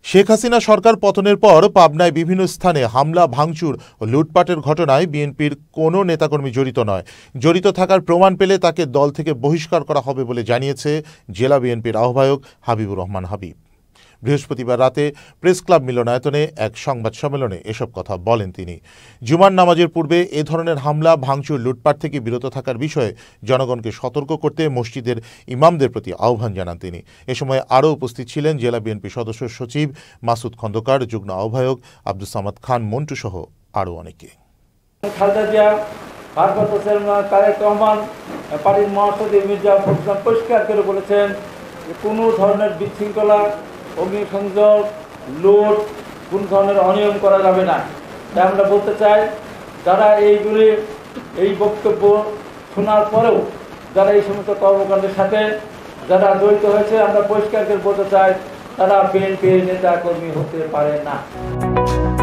শেখ হাসিনা সরকার পতনের পর পাবনায় বিভিন্ন স্থানে হামলা ভাঙচুর ও লুটপাটের ঘটনায় বিএনপির কোনো নেতাকর্মী জড়িত নয়। জড়িত থাকার প্রমাণ পেলে তাকে দল থেকে বহিষ্কার করা হবে বলে জানিয়েছে জেলা বিএনপির আহ্বায়ক হাবিবুর রহমান হাবিব। বৃহস্পতিবার রাতে প্রেস ক্লাব মিলনায়তনে এক সংবাদ সম্মেলনে এসব কথা বলেন তিনি। জুমার নামাজের পূর্বে এ ধরনের হামলা ভাঙচুর লুটপাট থেকে বিরত থাকার বিষয়ে জনগণকে সতর্ক করতে মসজিদের ইমামদের প্রতি আহ্বান জানান তিনি। এ সময় আরও উপস্থিত ছিলেন জেলা বিএনপি সদস্য সচিব মাসুদ খন্দকার, যুগ্ম আহ্বায়ক আব্দুস সামাদ খান মন্টু সহ আরও অনেকে। পরিষ্কার করে বলেছেন যে কোনো ধরনের বিশৃঙ্খলা, অগ্নিসংযোগ, লুট, কোন ধরনের অনিয়ম করা যাবে না। তাই আমরা বলতে চাই, যারা এই বক্তব্য শোনার পরেও যারা এই সমস্ত কর্মকাণ্ডের সাথে যারা জড়িত হয়েছে, আমরা পরিষ্কার করে বলতে চাই, তারা বিএনপির নেতা কর্মী হতে পারে না।